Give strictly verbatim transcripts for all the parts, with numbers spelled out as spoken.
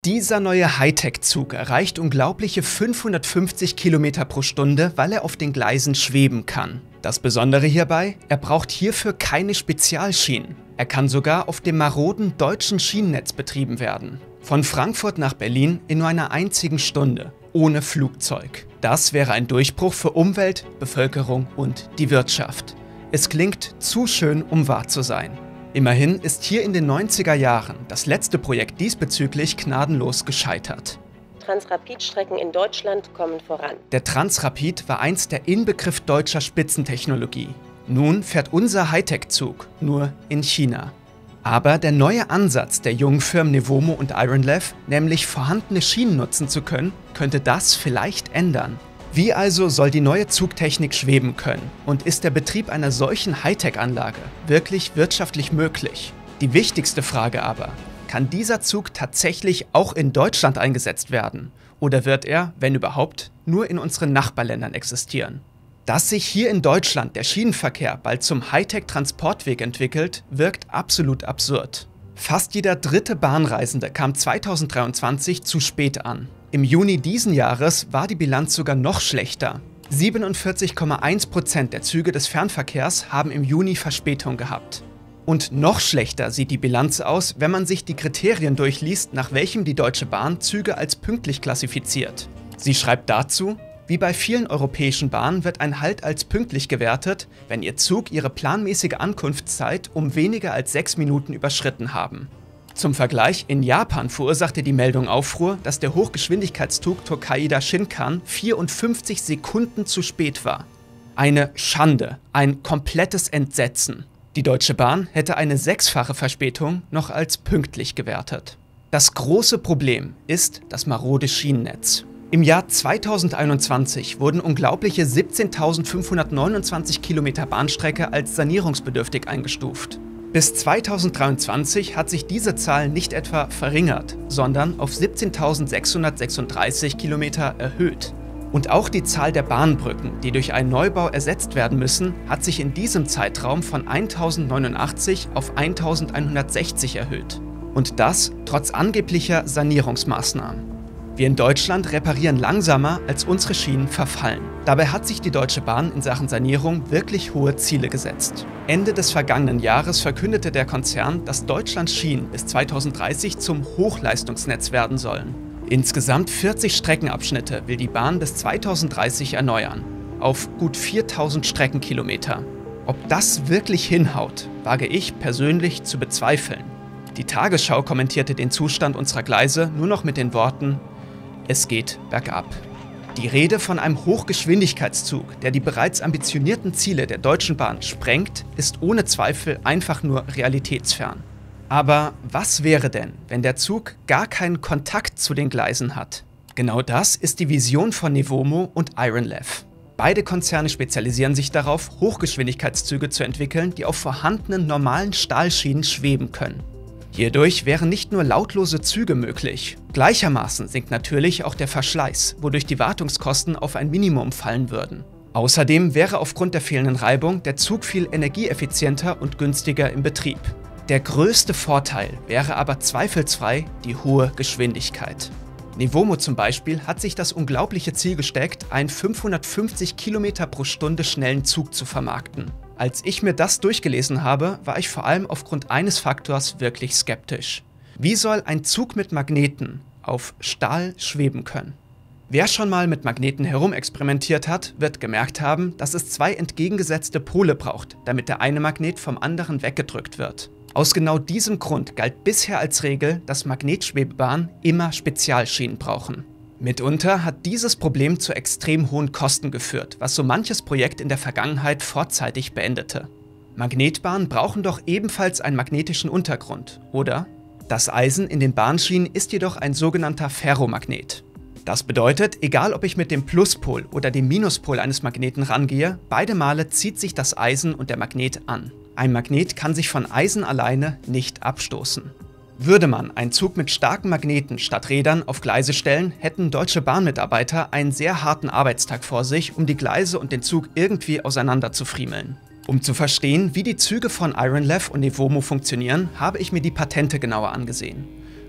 Dieser neue Hightech-Zug erreicht unglaubliche fünfhundertfünfzig Kilometer pro Stunde, weil er auf den Gleisen schweben kann. Das Besondere hierbei, er braucht hierfür keine Spezialschienen. Er kann sogar auf dem maroden deutschen Schienennetz betrieben werden. Von Frankfurt nach Berlin in nur einer einzigen Stunde, ohne Flugzeug. Das wäre ein Durchbruch für Umwelt, Bevölkerung und die Wirtschaft. Es klingt zu schön, um wahr zu sein. Immerhin ist hier in den neunziger Jahren das letzte Projekt diesbezüglich gnadenlos gescheitert. Transrapid-Strecken in Deutschland kommen voran. Der Transrapid war einst der Inbegriff deutscher Spitzentechnologie. Nun fährt unser Hightech-Zug nur in China. Aber der neue Ansatz der jungen Firmen Nevomo und IronLev, nämlich vorhandene Schienen nutzen zu können, könnte das vielleicht ändern. Wie also soll die neue Zugtechnik schweben können? Und ist der Betrieb einer solchen Hightech-Anlage wirklich wirtschaftlich möglich? Die wichtigste Frage aber: Kann dieser Zug tatsächlich auch in Deutschland eingesetzt werden? Oder wird er, wenn überhaupt, nur in unseren Nachbarländern existieren? Dass sich hier in Deutschland der Schienenverkehr bald zum Hightech-Transportweg entwickelt, wirkt absolut absurd. Fast jeder dritte Bahnreisende kam zweitausenddreiundzwanzig zu spät an. Im Juni diesen Jahres war die Bilanz sogar noch schlechter. siebenundvierzig Komma eins Prozent der Züge des Fernverkehrs haben im Juni Verspätung gehabt. Und noch schlechter sieht die Bilanz aus, wenn man sich die Kriterien durchliest, nach welchem die Deutsche Bahn Züge als pünktlich klassifiziert. Sie schreibt dazu: Wie bei vielen europäischen Bahnen wird ein Halt als pünktlich gewertet, wenn Ihr Zug Ihre planmäßige Ankunftszeit um weniger als sechs Minuten überschritten haben. Zum Vergleich, in Japan verursachte die Meldung Aufruhr, dass der Hochgeschwindigkeitszug Tokaido Shinkan vierundfünfzig Sekunden zu spät war. Eine Schande, ein komplettes Entsetzen. Die Deutsche Bahn hätte eine sechsfache Verspätung noch als pünktlich gewertet. Das große Problem ist das marode Schienennetz. Im Jahr zweitausendeinundzwanzig wurden unglaubliche siebzehntausendfünfhundertneunundzwanzig Kilometer Bahnstrecke als sanierungsbedürftig eingestuft. Bis zweitausenddreiundzwanzig hat sich diese Zahl nicht etwa verringert, sondern auf siebzehntausendsechshundertsechsunddreißig Kilometer erhöht. Und auch die Zahl der Bahnbrücken, die durch einen Neubau ersetzt werden müssen, hat sich in diesem Zeitraum von eintausendneunundachtzig auf eintausendeinhundertsechzig erhöht. Und das trotz angeblicher Sanierungsmaßnahmen. Wir in Deutschland reparieren langsamer, als unsere Schienen verfallen. Dabei hat sich die Deutsche Bahn in Sachen Sanierung wirklich hohe Ziele gesetzt. Ende des vergangenen Jahres verkündete der Konzern, dass Deutschlands Schienen bis zweitausenddreißig zum Hochleistungsnetz werden sollen. Insgesamt vierzig Streckenabschnitte will die Bahn bis zweitausenddreißig erneuern, auf gut viertausend Streckenkilometer. Ob das wirklich hinhaut, wage ich persönlich zu bezweifeln. Die Tagesschau kommentierte den Zustand unserer Gleise nur noch mit den Worten: Es geht bergab. Die Rede von einem Hochgeschwindigkeitszug, der die bereits ambitionierten Ziele der Deutschen Bahn sprengt, ist ohne Zweifel einfach nur realitätsfern. Aber was wäre denn, wenn der Zug gar keinen Kontakt zu den Gleisen hat? Genau das ist die Vision von Nevomo und IronLev. Beide Konzerne spezialisieren sich darauf, Hochgeschwindigkeitszüge zu entwickeln, die auf vorhandenen normalen Stahlschienen schweben können. Hierdurch wären nicht nur lautlose Züge möglich. Gleichermaßen sinkt natürlich auch der Verschleiß, wodurch die Wartungskosten auf ein Minimum fallen würden. Außerdem wäre aufgrund der fehlenden Reibung der Zug viel energieeffizienter und günstiger im Betrieb. Der größte Vorteil wäre aber zweifelsfrei die hohe Geschwindigkeit. Nevomo zum Beispiel hat sich das unglaubliche Ziel gesteckt, einen fünfhundertfünfzig Kilometer pro Stunde schnellen Zug zu vermarkten. Als ich mir das durchgelesen habe, war ich vor allem aufgrund eines Faktors wirklich skeptisch. Wie soll ein Zug mit Magneten auf Stahl schweben können? Wer schon mal mit Magneten herumexperimentiert hat, wird gemerkt haben, dass es zwei entgegengesetzte Pole braucht, damit der eine Magnet vom anderen weggedrückt wird. Aus genau diesem Grund galt bisher als Regel, dass Magnetschwebebahnen immer Spezialschienen brauchen. Mitunter hat dieses Problem zu extrem hohen Kosten geführt, was so manches Projekt in der Vergangenheit vorzeitig beendete. Magnetbahnen brauchen doch ebenfalls einen magnetischen Untergrund, oder? Das Eisen in den Bahnschienen ist jedoch ein sogenannter Ferromagnet. Das bedeutet, egal ob ich mit dem Pluspol oder dem Minuspol eines Magneten rangehe, beide Male zieht sich das Eisen und der Magnet an. Ein Magnet kann sich von Eisen alleine nicht abstoßen. Würde man einen Zug mit starken Magneten statt Rädern auf Gleise stellen, hätten Deutsche Bahnmitarbeiter einen sehr harten Arbeitstag vor sich, um die Gleise und den Zug irgendwie auseinander zu friemeln. Um zu verstehen, wie die Züge von IronLev und Nevomo funktionieren, habe ich mir die Patente genauer angesehen.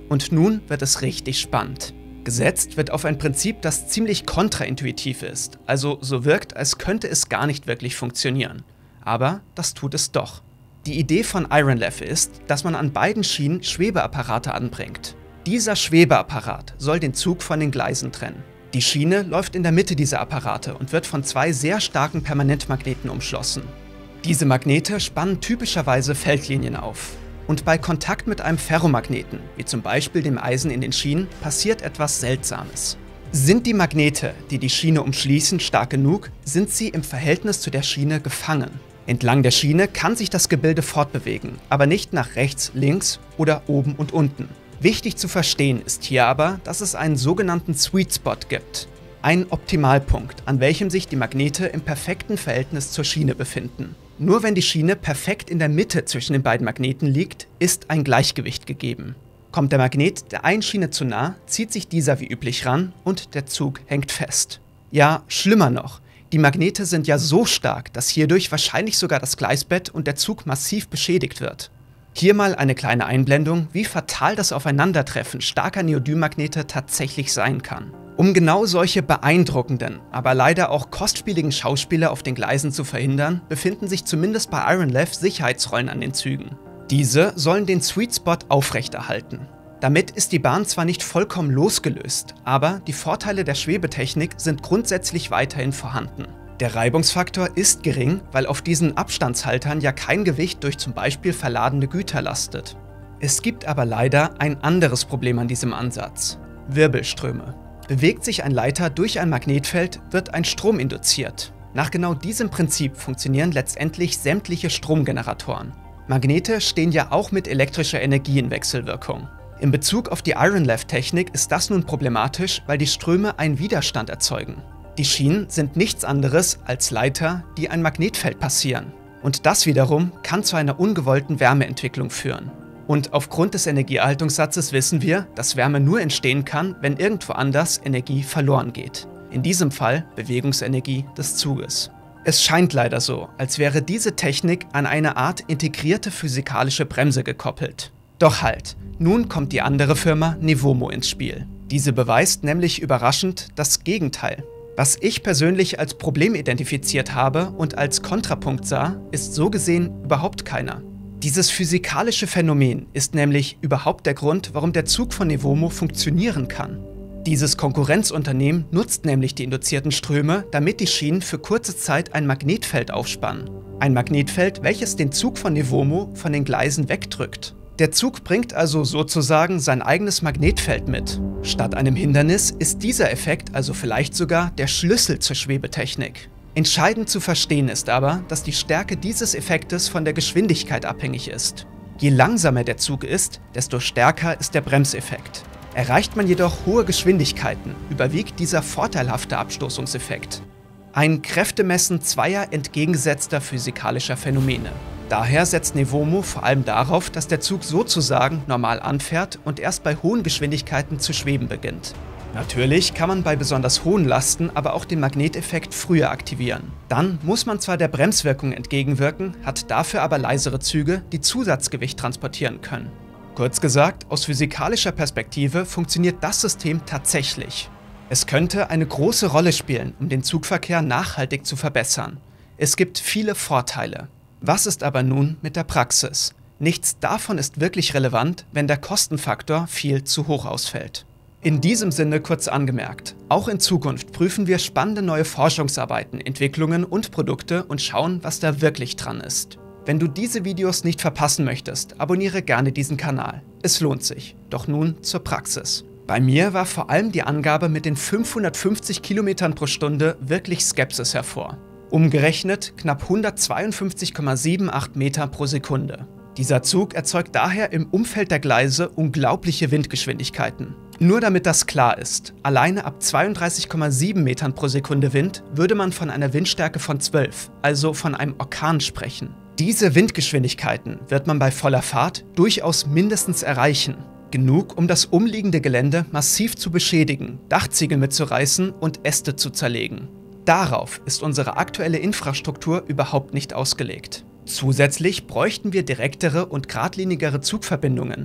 Und nun wird es richtig spannend. Gesetzt wird auf ein Prinzip, das ziemlich kontraintuitiv ist, also so wirkt, als könnte es gar nicht wirklich funktionieren. Aber das tut es doch. Die Idee von IronLev ist, dass man an beiden Schienen Schwebeapparate anbringt. Dieser Schwebeapparat soll den Zug von den Gleisen trennen. Die Schiene läuft in der Mitte dieser Apparate und wird von zwei sehr starken Permanentmagneten umschlossen. Diese Magnete spannen typischerweise Feldlinien auf. Und bei Kontakt mit einem Ferromagneten, wie zum Beispiel dem Eisen in den Schienen, passiert etwas Seltsames. Sind die Magnete, die die Schiene umschließen, stark genug, sind sie im Verhältnis zu der Schiene gefangen. Entlang der Schiene kann sich das Gebilde fortbewegen, aber nicht nach rechts, links oder oben und unten. Wichtig zu verstehen ist hier aber, dass es einen sogenannten Sweet Spot gibt. Einen Optimalpunkt, an welchem sich die Magnete im perfekten Verhältnis zur Schiene befinden. Nur wenn die Schiene perfekt in der Mitte zwischen den beiden Magneten liegt, ist ein Gleichgewicht gegeben. Kommt der Magnet der einen Schiene zu nah, zieht sich dieser wie üblich ran und der Zug hängt fest. Ja, schlimmer noch, die Magnete sind ja so stark, dass hierdurch wahrscheinlich sogar das Gleisbett und der Zug massiv beschädigt wird. Hier mal eine kleine Einblendung, wie fatal das Aufeinandertreffen starker Neodym-Magnete tatsächlich sein kann. Um genau solche beeindruckenden, aber leider auch kostspieligen Schauspiele auf den Gleisen zu verhindern, befinden sich zumindest bei IronLev Sicherheitsrollen an den Zügen. Diese sollen den Sweet Spot aufrechterhalten. Damit ist die Bahn zwar nicht vollkommen losgelöst, aber die Vorteile der Schwebetechnik sind grundsätzlich weiterhin vorhanden. Der Reibungsfaktor ist gering, weil auf diesen Abstandshaltern ja kein Gewicht durch zum Beispiel verladene Güter lastet. Es gibt aber leider ein anderes Problem an diesem Ansatz: Wirbelströme. Bewegt sich ein Leiter durch ein Magnetfeld, wird ein Strom induziert. Nach genau diesem Prinzip funktionieren letztendlich sämtliche Stromgeneratoren. Magnete stehen ja auch mit elektrischer Energie in Wechselwirkung. In Bezug auf die IronLev-Technik ist das nun problematisch, weil die Ströme einen Widerstand erzeugen. Die Schienen sind nichts anderes als Leiter, die ein Magnetfeld passieren. Und das wiederum kann zu einer ungewollten Wärmeentwicklung führen. Und aufgrund des Energieerhaltungssatzes wissen wir, dass Wärme nur entstehen kann, wenn irgendwo anders Energie verloren geht. In diesem Fall Bewegungsenergie des Zuges. Es scheint leider so, als wäre diese Technik an eine Art integrierte physikalische Bremse gekoppelt. Doch halt, nun kommt die andere Firma Nevomo ins Spiel. Diese beweist nämlich überraschend das Gegenteil. Was ich persönlich als Problem identifiziert habe und als Kontrapunkt sah, ist so gesehen überhaupt keiner. Dieses physikalische Phänomen ist nämlich überhaupt der Grund, warum der Zug von Nevomo funktionieren kann. Dieses Konkurrenzunternehmen nutzt nämlich die induzierten Ströme, damit die Schienen für kurze Zeit ein Magnetfeld aufspannen. Ein Magnetfeld, welches den Zug von Nevomo von den Gleisen wegdrückt. Der Zug bringt also sozusagen sein eigenes Magnetfeld mit. Statt einem Hindernis ist dieser Effekt also vielleicht sogar der Schlüssel zur Schwebetechnik. Entscheidend zu verstehen ist aber, dass die Stärke dieses Effektes von der Geschwindigkeit abhängig ist. Je langsamer der Zug ist, desto stärker ist der Bremseffekt. Erreicht man jedoch hohe Geschwindigkeiten, überwiegt dieser vorteilhafte Abstoßungseffekt. Ein Kräftemessen zweier entgegengesetzter physikalischer Phänomene. Daher setzt Nevomo vor allem darauf, dass der Zug sozusagen normal anfährt und erst bei hohen Geschwindigkeiten zu schweben beginnt. Natürlich kann man bei besonders hohen Lasten aber auch den Magneteffekt früher aktivieren. Dann muss man zwar der Bremswirkung entgegenwirken, hat dafür aber leisere Züge, die Zusatzgewicht transportieren können. Kurz gesagt, aus physikalischer Perspektive funktioniert das System tatsächlich. Es könnte eine große Rolle spielen, um den Zugverkehr nachhaltig zu verbessern. Es gibt viele Vorteile. Was ist aber nun mit der Praxis? Nichts davon ist wirklich relevant, wenn der Kostenfaktor viel zu hoch ausfällt. In diesem Sinne kurz angemerkt, auch in Zukunft prüfen wir spannende neue Forschungsarbeiten, Entwicklungen und Produkte und schauen, was da wirklich dran ist. Wenn du diese Videos nicht verpassen möchtest, abonniere gerne diesen Kanal. Es lohnt sich. Doch nun zur Praxis. Bei mir war vor allem die Angabe mit den fünfhundertfünfzig Kilometern pro Stunde wirklich Skepsis hervor. Umgerechnet knapp hundertzweiundfünfzig Komma achtundsiebzig Meter pro Sekunde. Dieser Zug erzeugt daher im Umfeld der Gleise unglaubliche Windgeschwindigkeiten. Nur damit das klar ist, alleine ab zweiunddreißig Komma sieben Metern pro Sekunde Wind würde man von einer Windstärke von zwölf, also von einem Orkan sprechen. Diese Windgeschwindigkeiten wird man bei voller Fahrt durchaus mindestens erreichen. Genug, um das umliegende Gelände massiv zu beschädigen, Dachziegel mitzureißen und Äste zu zerlegen. Darauf ist unsere aktuelle Infrastruktur überhaupt nicht ausgelegt. Zusätzlich bräuchten wir direktere und geradlinigere Zugverbindungen.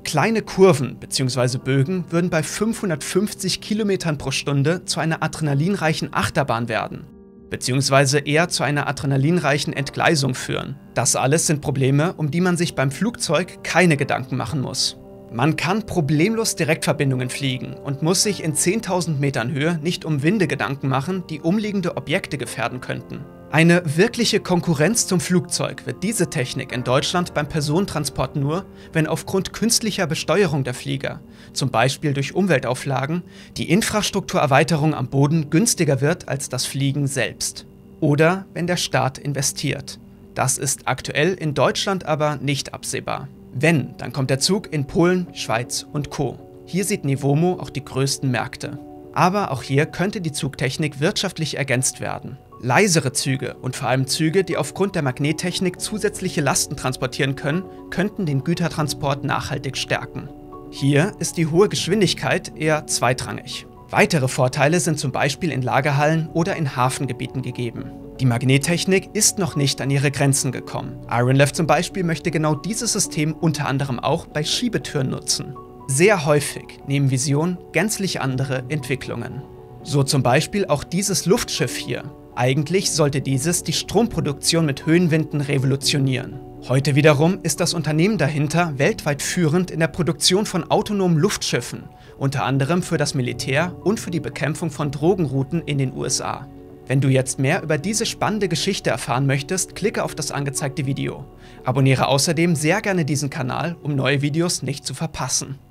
Kleine Kurven bzw. Bögen würden bei fünfhundertfünfzig Kilometern pro Stunde zu einer adrenalinreichen Achterbahn werden, beziehungsweise eher zu einer adrenalinreichen Entgleisung führen. Das alles sind Probleme, um die man sich beim Flugzeug keine Gedanken machen muss. Man kann problemlos Direktverbindungen fliegen und muss sich in zehntausend Metern Höhe nicht um Winde Gedanken machen, die umliegende Objekte gefährden könnten. Eine wirkliche Konkurrenz zum Flugzeug wird diese Technik in Deutschland beim Personentransport nur, wenn aufgrund künstlicher Besteuerung der Flieger, zum Beispiel durch Umweltauflagen, die Infrastrukturerweiterung am Boden günstiger wird als das Fliegen selbst. Oder wenn der Staat investiert. Das ist aktuell in Deutschland aber nicht absehbar. Wenn, dann kommt der Zug in Polen, Schweiz und Co. Hier sieht Nevomo auch die größten Märkte. Aber auch hier könnte die Zugtechnik wirtschaftlich ergänzt werden. Leisere Züge und vor allem Züge, die aufgrund der Magnettechnik zusätzliche Lasten transportieren können, könnten den Gütertransport nachhaltig stärken. Hier ist die hohe Geschwindigkeit eher zweitrangig. Weitere Vorteile sind zum Beispiel in Lagerhallen oder in Hafengebieten gegeben. Die Magnettechnik ist noch nicht an ihre Grenzen gekommen. IronLev zum Beispiel möchte genau dieses System unter anderem auch bei Schiebetüren nutzen. Sehr häufig nehmen Visionen gänzlich andere Entwicklungen. So zum Beispiel auch dieses Luftschiff hier. Eigentlich sollte dieses die Stromproduktion mit Höhenwinden revolutionieren. Heute wiederum ist das Unternehmen dahinter weltweit führend in der Produktion von autonomen Luftschiffen, unter anderem für das Militär und für die Bekämpfung von Drogenrouten in den U S A. Wenn du jetzt mehr über diese spannende Geschichte erfahren möchtest, klicke auf das angezeigte Video. Abonniere außerdem sehr gerne diesen Kanal, um neue Videos nicht zu verpassen.